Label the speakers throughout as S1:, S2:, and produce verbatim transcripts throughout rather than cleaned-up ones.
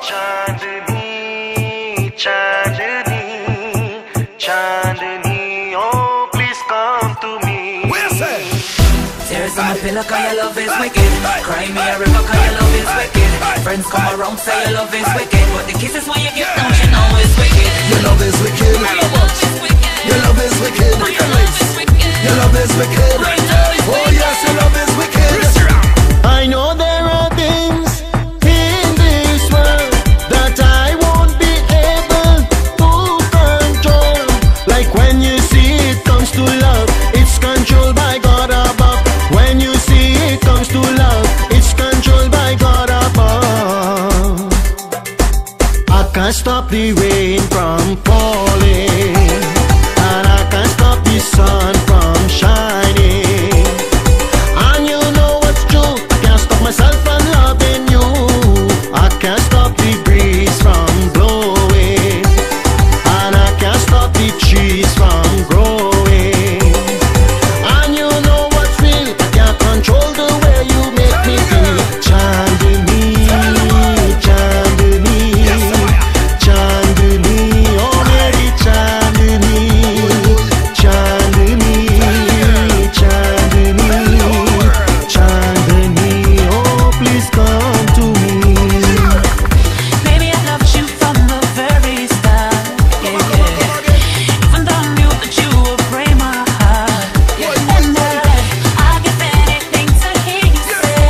S1: Chandini, Chandini, Chandini, oh please come to me.
S2: Tears on my pillow cause your love is wicked. Cry me a river cause your love is wicked. Friends come around say your love is wicked, but the kisses when you give down you know it's wicked.
S3: Your love is wicked. Your love is wicked. Your love is wicked. Oh yes, your love is wicked. I know there are things in this world that I won't be able to control. Like when you see it comes to love, it's controlled by God above. When you see it comes to love, it's controlled by God above. I can't stop the rain from falling, and I can't stop the sun from shining. And you know what's true, I can't stop myself from loving you. I can't stop the breeze from blowing, and I can't stop the trees from growing. And you know what's real, I can't control the way you make me feel. Chandini, Chandini, Chandini, oh Mary Chandini, Chandini, Chandini, Chandini, oh please come to me.
S2: Baby, I loved you from the very start, yeah, yeah. Even though I knew that you would break my heart, yeah. And I, I'd give anything to hear you say,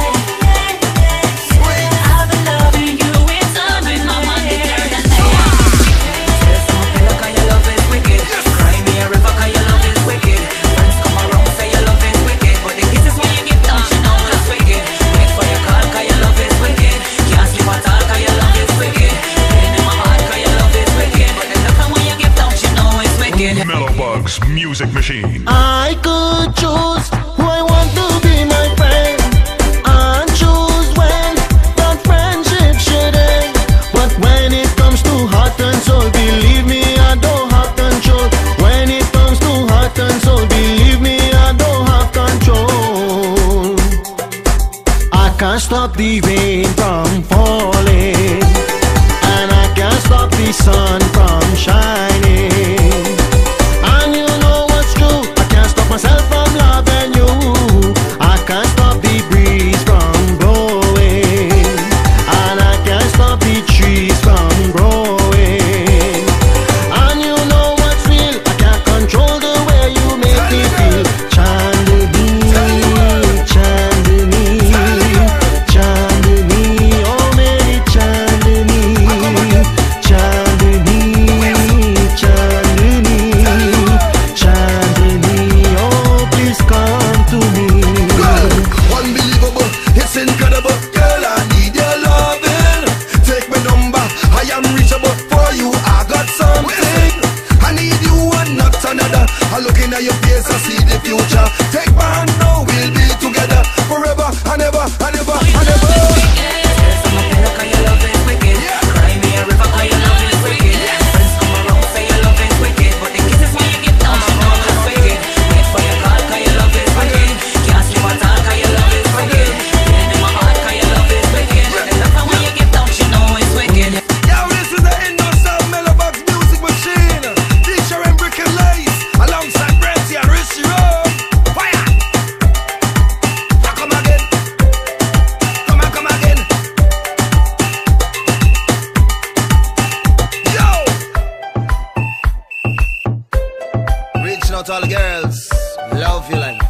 S2: I've been loving you, it's under my hair. Tears on my pillow cause your love is wicked. Cry me a river cause your love is wicked. Friends come around say your love is wicked, but the kisses when you give down you know it's wicked. Wait for your call cause your love is wicked. Can't sleep at all cause your love is wicked. Pain in my heart cause your love is wicked, but the love when you give down you know it's wicked.
S4: Melobugz Music Machine.
S3: I could choose who I want to be my friend, and choose when that friendship should end. But when it comes to heart and soul, believe me, I don't have control. When it comes to heart and soul, believe me, I don't have control. I can't stop the rain from falling, and I can't stop the sun from shining. And you know what's true, I can't stop myself from loving you. I can't stop the breeze from blowing, and I can't stop the trees from growing. And you know what's real, I can't control the way you make me feel. Chandini, Chandini, Chandini, oh Mary Chandini, Chandini, Chandini, Chandini, oh please come to me. Girl, unbelievable, it's incredible. Girl, I need your loving. Take my number, I am reachable. For you, I got something. I need you and not another. I look in at your face, I see the future. Take my hand now, we'll be together forever and ever and ever and ever.
S2: Tears on my pillow cause your love is wicked. Cry me a river cause your love is wicked. Friends come around say your love is wicked, but the kisses when you give down you know it's wicked. Wait for your call cause your love is wicked. Can't sleep at all cause your love is wicked. Pain in my heart cause your love is wicked, but the love when you give down you know it's wicked.
S1: Yo, this is the INDOSAF Melobugz Music Machine. Featuring Brick and Lace alongside Brentty and Richie Road. Fire! Now come again. Come on, come again. Yo! Reaching out to all the girls. Love you like